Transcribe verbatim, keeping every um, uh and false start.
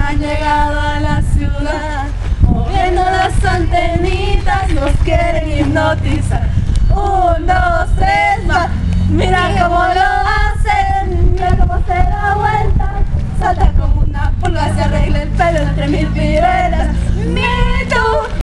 han llegado a la ciudad, moviendo las antenitas, nos quieren hipnotizar. Un, dos,